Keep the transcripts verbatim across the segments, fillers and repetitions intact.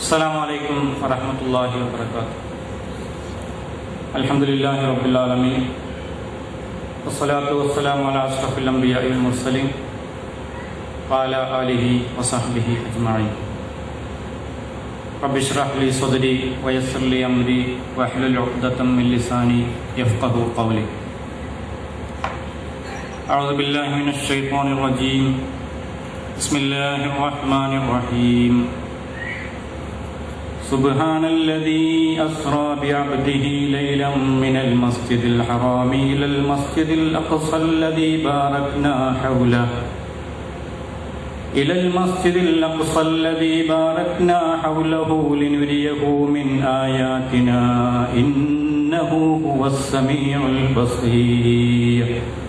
Assalamu alaikum wa rahmatullahi wa barakatuh. Alhamdulillahi rabbil alamin. Wassalatu wassalamu ala ashrafil anbiya'i wal mursalin wa ala alihi wa sahbihi ajma'in. Rabbi shrah li sadri wa yassir li amri wa hlul 'uqdatam min lisani yafqahu qawli. A'udzu billahi minasy syaithanir rajim. Bismillahir rahmanir rahim. سبحان الذي أسرى بعبده ليلا من المسجد الحرام إلى المسجد الأقصى الذي باركنا حوله إلى المسجد الأقصى الذي باركنا حوله لنريه من آياتنا إنه هو السميع البصير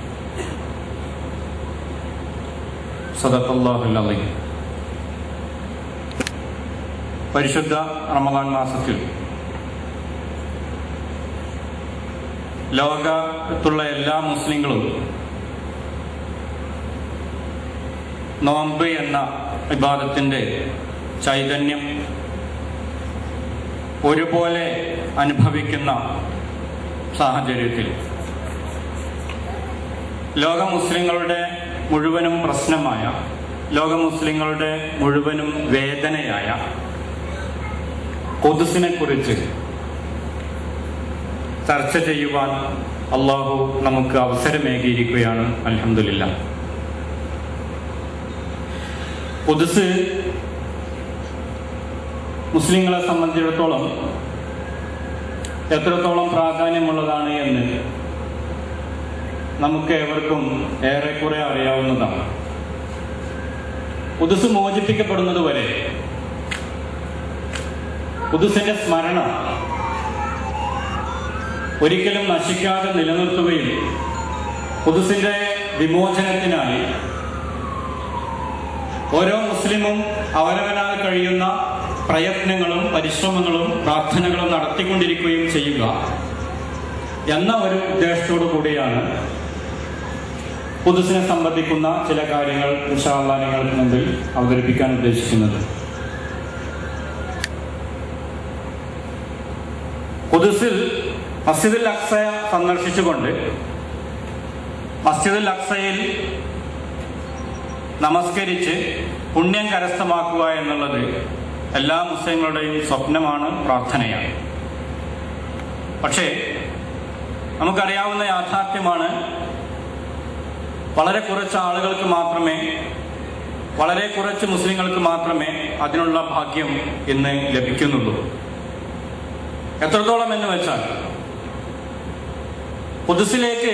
صدق الله العظيم. പരിശുദ്ധ റമദാൻ മാസത്തിൽ ലോകത്തുള്ള എല്ലാ മുസ്ലിങ്ങളും നോമ്പ് എന്ന ഇബാദത്തിന്റെ ചൈതന്യം ഒരുപോലെ അനുഭവിക്കുന്ന സാഹചര്യത്തിൽ ലോക മുസ്ലിങ്ങളുടെ മുഴുവനും പ്രശ്നമായ ലോക മുസ്ലിങ്ങളുടെ മുഴുവനും വേദനയായ ഖുദ്സിനെ കുറിച്ച് ചർച്ച ചെയ്യുവാൻ അള്ളാഹു നമുക്ക് അവസരമേകിയിരിക്കുകയാണ്. അൽഹംദുലില്ലാഹ്. ഖുദ്സ് മുസ്ലിങ്ങളെ സംബന്ധിച്ചിടത്തോളം എത്രത്തോളം പ്രാധാന്യമുള്ളതാണ് എന്ന് നമുക്ക് ഏവർക്കും ഏറെക്കുറെ അറിയാവുന്നതാണ്. ഖുദ്സ് മോചിപ്പിക്കപ്പെടുന്നത് വരെ ഖുദ്സിന്റെ സ്മരണ ഒരിക്കലും നശിക്കാതെ നിലനിർത്തുകയും ഖുദ്സിന്റെ വിമോചനത്തിനായി ഓരോ മുസ്ലിമും അവരവനാൽ കഴിയുന്ന പ്രയത്നങ്ങളും പരിശ്രമങ്ങളും പ്രാർത്ഥനകളും നടത്തിക്കൊണ്ടിരിക്കുകയും ചെയ്യുക എന്ന ഒരു ഉദ്ദേശത്തോടു കൂടിയാണ് ഖുദ്സിനെ സംബന്ധിക്കുന്ന ചില കാര്യങ്ങൾ ഇൻഷാ അല്ലാഹ് നിങ്ങൾക്ക് മുമ്പിൽ അവതരിപ്പിക്കാൻ ഉദ്ദേശിക്കുന്നത്. ഖുദ്സിൽ മസ്ജിദുൽ അഖ്സ സന്ദർശിച്ചുകൊണ്ട് മസ്ജിദുൽ അഖ്സയിൽ നമസ്കരിച്ച് പുണ്യം കരസ്ഥമാക്കുക എന്നുള്ളത് എല്ലാ മുസ്ലിങ്ങളുടെയും സ്വപ്നമാണ്, പ്രാർത്ഥനയാണ്. പക്ഷേ നമുക്കറിയാവുന്ന യാഥാർത്ഥ്യമാണ്, വളരെ കുറച്ച് ആളുകൾക്ക് മാത്രമേ വളരെ കുറച്ച് മുസ്ലിങ്ങൾക്ക് മാത്രമേ അതിനുള്ള ഭാഗ്യം ഇന്ന് ലഭിക്കുന്നുള്ളൂ. എത്രത്തോളം എന്ന് വെച്ചാൽ ഖുദ്സിലേക്ക്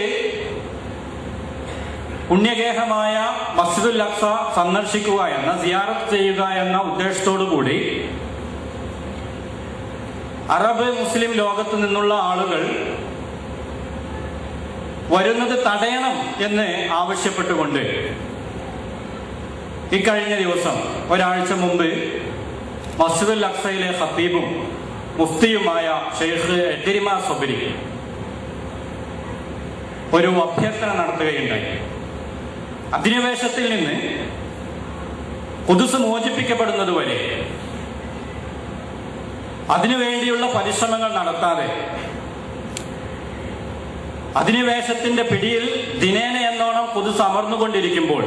പുണ്യഗേഹമായ മസ്ജിദുൽ അഖ്സ സന്ദർശിക്കുക എന്ന സിയാറത്ത് ചെയ്യുക എന്ന ഉദ്ദേശത്തോടു കൂടി അറബ് മുസ്ലിം ലോകത്തു നിന്നുള്ള ആളുകൾ വരുന്നത് തടയണം എന്ന് ആവശ്യപ്പെട്ടുകൊണ്ട് ഇക്കഴിഞ്ഞ ദിവസം ഒരാഴ്ച മുമ്പ് മസ്ജിദുൽ അഖ്സയിലെ ഖത്തീബും മുഫ്തിയുമായ ഷെയ്ഖ് എദ്രിമ സബരി ഒരു അഭ്യർത്ഥന നടത്തുകയുണ്ടായി. അധിനിവേശത്തിൽ നിന്ന് ഖുദ്സ് മോചിപ്പിക്കപ്പെടുന്നത് വരെ അതിനുവേണ്ടിയുള്ള പരിശ്രമങ്ങൾ നടത്താതെ അധിനിവേശത്തിന്റെ പിടിയിൽ ദിനേന എന്നോണം ഖുദ്സ് അമർന്നുകൊണ്ടിരിക്കുമ്പോൾ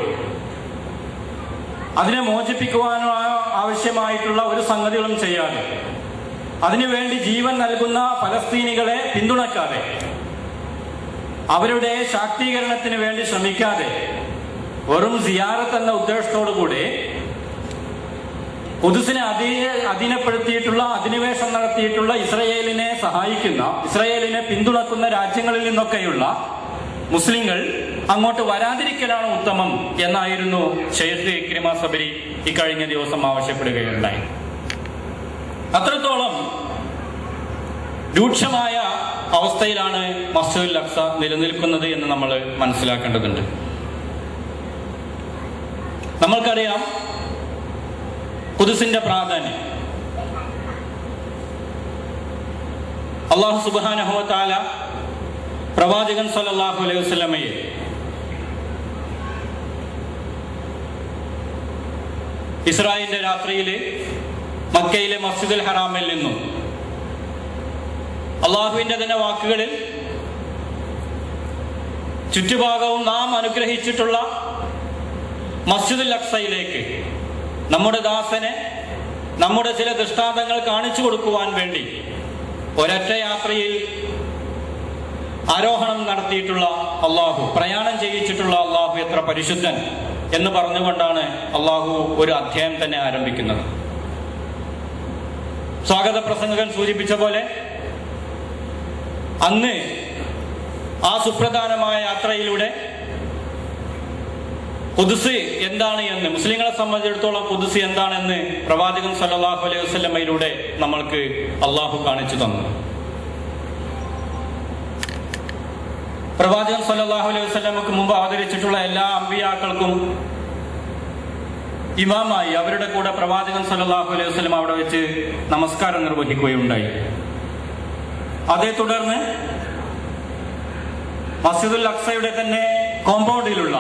അതിനെ മോചിപ്പിക്കുവാനോ ആവശ്യമായിട്ടുള്ള ഒരു സംഗതികളും ചെയ്യാതെ അതിനുവേണ്ടി ജീവൻ നൽകുന്ന ഫലസ്തീനികളെ പിന്തുണക്കാതെ അവരുടെ ശാക്തീകരണത്തിന് വേണ്ടി ശ്രമിക്കാതെ വെറും സിയാറത്ത് എന്ന ഉദ്ദേശത്തോടു കൂടി ഖുദ്സിനെ അധീ അധീനപ്പെടുത്തിയിട്ടുള്ള അധിനിവേശം നടത്തിയിട്ടുള്ള ഇസ്രയേലിനെ സഹായിക്കുന്ന ഇസ്രയേലിനെ പിന്തുണക്കുന്ന രാജ്യങ്ങളിൽ നിന്നൊക്കെയുള്ള മുസ്ലിങ്ങൾ അങ്ങോട്ട് വരാതിരിക്കലാണ് ഉത്തമം എന്നായിരുന്നു ഷെയ്ഖ് ഇക്രിമ സബരി ഇക്കഴിഞ്ഞ ദിവസം ആവശ്യപ്പെടുകയുണ്ടായി. അത്രത്തോളം രൂക്ഷമായ അവസ്ഥയിലാണ് മസ്ജിദുൽ അഖ്സ നിലനിൽക്കുന്നത് എന്ന് നമ്മൾ മനസ്സിലാക്കേണ്ടതുണ്ട്. നമ്മൾക്കറിയാം ഖുദ്സിന്റെ പ്രാധാന്യം. അല്ലാഹു സുബ്ഹാനഹു വ തആല പ്രവാചകൻ സല്ലല്ലാഹു അലൈഹി വസല്ലമയെ ഇസ്രായേലിന്റെ രാത്രിയിൽ മക്കയിലെ മസ്ജിദുൽ ഹറാമിൽ നിന്നും അള്ളാഹുവിന്റെ തന്നെ വാക്കുകളിൽ ചുറ്റുഭാഗവും നാം അനുഗ്രഹിച്ചിട്ടുള്ള മസ്ജിദുൽ അഖ്സയിലേക്ക് നമ്മുടെ ദാസനെ നമ്മുടെ ചില ദൃഷ്ടാന്തങ്ങൾ കാണിച്ചു കൊടുക്കുവാൻ വേണ്ടി ഒരൊറ്റ യാത്രയിൽ ആരോഹണം നടത്തിയിട്ടുള്ള അള്ളാഹു, പ്രയാണം ചെയ്യിച്ചിട്ടുള്ള അള്ളാഹു എത്ര പരിശുദ്ധൻ എന്ന് പറഞ്ഞുകൊണ്ടാണ് അള്ളാഹു ഒരു അധ്യായം തന്നെ ആരംഭിക്കുന്നത്. സ്വാഗത പ്രസംഗകൻ സൂചിപ്പിച്ച പോലെ അന്ന് ആ സുപ്രധാനമായ യാത്രയിലൂടെ ഖുദ്സ് എന്താണ് എന്ന്, മുസ്ലിങ്ങളെ സംബന്ധിച്ചിടത്തോളം ഖുദ്സ് എന്താണെന്ന് പ്രവാചകൻ സല്ലല്ലാഹു അലൈഹി വസല്ലമയിലൂടെ നമ്മൾക്ക് അള്ളാഹു കാണിച്ചു തന്നു. പ്രവാചകൻ സല്ലല്ലാഹു അലൈഹി വസല്ലമക്ക് മുമ്പ് അവതരിച്ചിട്ടുള്ള എല്ലാ അമ്പിയാക്കൾക്കും ഇമാമായി അവരുടെ കൂടെ പ്രവാചകൻ സല്ലല്ലാഹു അലൈഹി വസല്ലം അവിടെ വെച്ച് നമസ്കാരം നിർവഹിക്കുകയുണ്ടായി. അതേ തുടർന്ന് മസ്ജിദുൽ അഖ്സയുടെ തന്നെ കോമ്പൗണ്ടിലുള്ള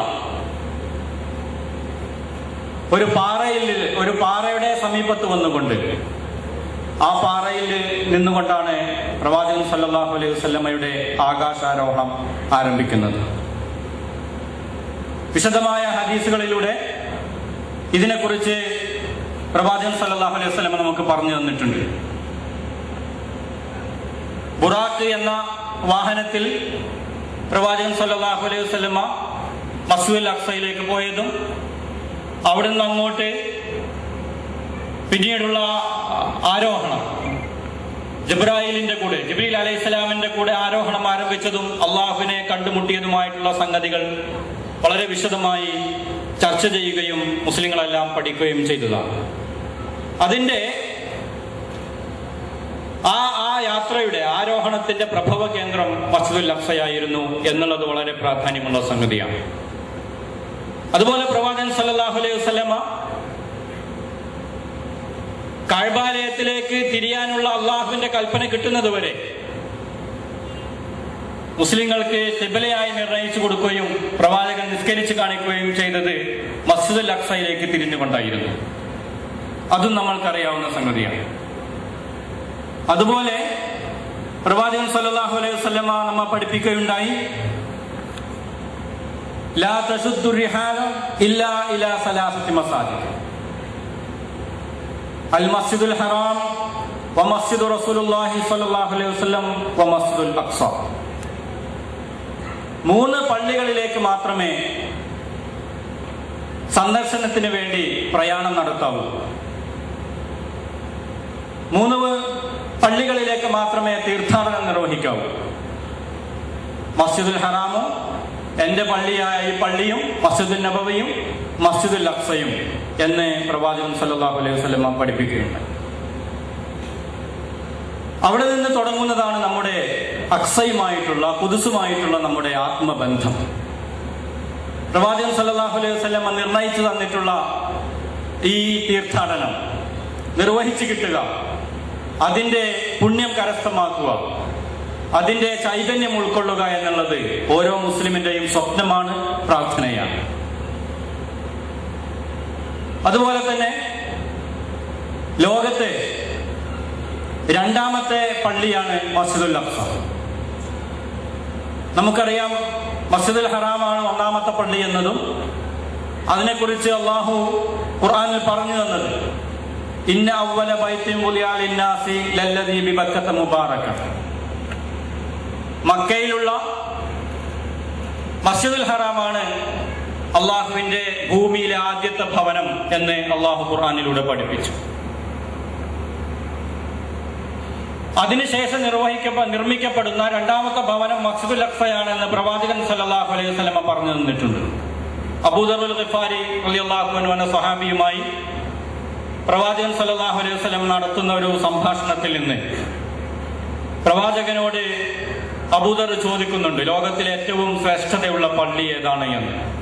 ഒരു പാറയിൽ ഒരു പാറയുടെ സമീപത്ത് വന്നുകൊണ്ട് ആ പാറയിൽ നിന്നുകൊണ്ടാണ് പ്രവാചകൻ സല്ലല്ലാഹു അലൈഹി വസല്ലമയുടെ ആകാശാരോഹണം ആരംഭിക്കുന്നത്. വിശദമായ ഹദീസുകളിലൂടെ ഇതിനെക്കുറിച്ച് പ്രവാചകൻ സല്ലല്ലാഹു അലൈഹി വസല്ലമ നമുക്ക് പറഞ്ഞു തന്നിട്ടുണ്ട്. ബുറാഖ് എന്ന വാഹനത്തിൽ പ്രവാചകൻ സല്ലല്ലാഹു അലൈഹി വസല്ലമ മസ്ജിദുൽ അഖ്സയിലേക്ക് പോയതും അവിടെ നിന്ന് അങ്ങോട്ട് പിന്നീടുള്ള ആരോഹണം ജിബ്രായിലിന്റെ കൂടെ ജിബ്രീൽ അലൈഹി സ്വലാമിന്റെ കൂടെ ആരോഹണം ആരംഭിച്ചതും അള്ളാഹുവിനെ കണ്ടുമുട്ടിയതുമായിട്ടുള്ള സംഗതികൾ വളരെ വിശദമായി ചർച്ച ചെയ്യുകയും മുസ്ലിങ്ങളെല്ലാം പഠിക്കുകയും ചെയ്തതാണ്. അതിന്റെ ആ ആ യാത്രയുടെ ആരോഹണത്തിന്റെ പ്രഭവ കേന്ദ്രം മസ്ജിദുൽ അഖ്സയായിരുന്നു എന്നുള്ളത് വളരെ പ്രാധാന്യമുള്ള സംഗതിയാണ്. അതുപോലെ പ്രവാചകൻ സല്ലല്ലാഹു അലൈഹി വസല്ലമ കഅബാലയത്തിലേക്ക് തിരിയാനുള്ള അള്ളാഹുവിന്റെ കൽപ്പന കിട്ടുന്നത് വരെ മുസ്ലിങ്ങൾക്ക് ഖിബ്ലയായി നിർണയിച്ചു കൊടുക്കുകയും പ്രവാചകൻ നിസ്കരിച്ച് കാണിക്കുകയും ചെയ്തത് മസ്ജിദുൽ അഖ്സയിലേക്ക് തിരിഞ്ഞുകൊണ്ടായിരുന്നു. അതും നമ്മൾക്കറിയാവുന്ന സംഗതിയാണ്. അതുപോലെ പ്രവാചകൻ സല്ലല്ലാഹു അലൈഹി വസല്ലമ നമ്മെ പഠിപ്പിക്കുകയുണ്ടായി, ലാ തശുദ്ദു റിഹാല ഇല്ലാ ഇലാ സലാസത്തി മസാജിദ്, അൽ മസ്ജിദുൽ ഹറാം വ മസ്ജിദു റസൂലുള്ളാഹി സ്വല്ലല്ലാഹു അലൈഹി വസല്ലം വ മസ്ജിദുൽ അഖ്സ. മൂന്ന് പള്ളികളിലേക്ക് മാത്രമേ സന്ദർശനത്തിന് വേണ്ടി പ്രയാണം നടത്താവൂ. മൂന്ന് പള്ളികളിലേക്ക് മാത്രമേ തീർത്ഥാടനം നിർവഹിക്കാവൂ. മസ്ജിദുൽ ഹറാമും എന്റെ പള്ളിയായ ഈ പള്ളിയും മസ്ജിദുൽ നബവിയും മസ്ജിദുൽ അഖ്സയും എന്ന് പ്രവാചകൻ സല്ലല്ലാഹു അലൈഹി വസല്ലം പഠിപ്പിക്കുകയുണ്ട്. അവിടെ നിന്ന് തുടങ്ങുന്നതാണ് നമ്മുടെ അഖ്സയുമായിട്ടുള്ള ഖുദ്സുമായിട്ടുള്ള നമ്മുടെ ആത്മബന്ധം. പ്രവാചകൻ സല്ലല്ലാഹു അലൈഹി വസല്ലം നിർണയിച്ചു തന്നിട്ടുള്ള ഈ തീർത്ഥാടനം നിർവഹിച്ചു കിട്ടുക, അതിന്റെ പുണ്യം കരസ്ഥമാക്കുക, അതിന്റെ ചൈതന്യം ഉൾക്കൊള്ളുക എന്നുള്ളത് ഓരോ മുസ്ലിമിന്റെയും സ്വപ്നമാണ്, പ്രാർത്ഥനയാണ്. അതുപോലെ തന്നെ ലോകത്തെ രണ്ടാമത്തെ പള്ളിയാണ് മസ്ജിദുൽ അഖ്സ. നമുക്കറിയാം മസ്ജിദുൽ ഹറാമാണ് ഒന്നാമത്തെ പള്ളി എന്നതും അതിനെക്കുറിച്ച് അള്ളാഹു ഖുർആനിൽ പറഞ്ഞു തന്നത് ഇന്ന അവ്വല ബൈത്തിൻ വുദിഅ ലിന്നാസി ലല്ലദീ ബിബക്കത മുബാറകൻ. മക്കയിലുള്ള മസ്ജിദുൽ ഹറാമാണ് അള്ളാഹുവിന്റെ ഭൂമിയിലെ ആദ്യത്തെ ഭവനം എന്ന് അള്ളാഹു ഖുർആനിലൂടെ പഠിപ്പിച്ചു. അതിനുശേഷം നിർവഹിക്കപ്പെ നിർമ്മിക്കപ്പെടുന്ന രണ്ടാമത്തെ ഭവനം മസ്ജിദുൽ അഖ്സയാണെന്ന് പ്രവാചകൻ സല്ലല്ലാഹു അലൈഹി വസല്ലം പറഞ്ഞു തന്നിട്ടുണ്ട്. അബൂദർ ഗിഫാരി റളിയല്ലാഹു അൻഹു എന്ന സ്വഹാബിയുമായി പ്രവാചകൻ സല്ലല്ലാഹു അലൈഹി വസല്ലം നടത്തുന്ന ഒരു സംഭാഷണത്തിൽ നിന്ന് പ്രവാചകനോട് അബൂദർ ചോദിക്കുന്നുണ്ട്, ലോകത്തിലെ ഏറ്റവും ശ്രേഷ്ഠതയുള്ള പള്ളി ഏതാണ് എന്ന്.